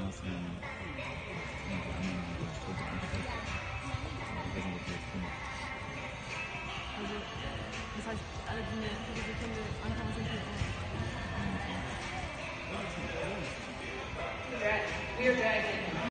Straßen, irgendwie anderen Leute angehalten. Ich weiß nicht, ob ihr das kennt. Also, das heißt, alle, die eine Viertelsekunde anfangen, sind hier auch. We are driving.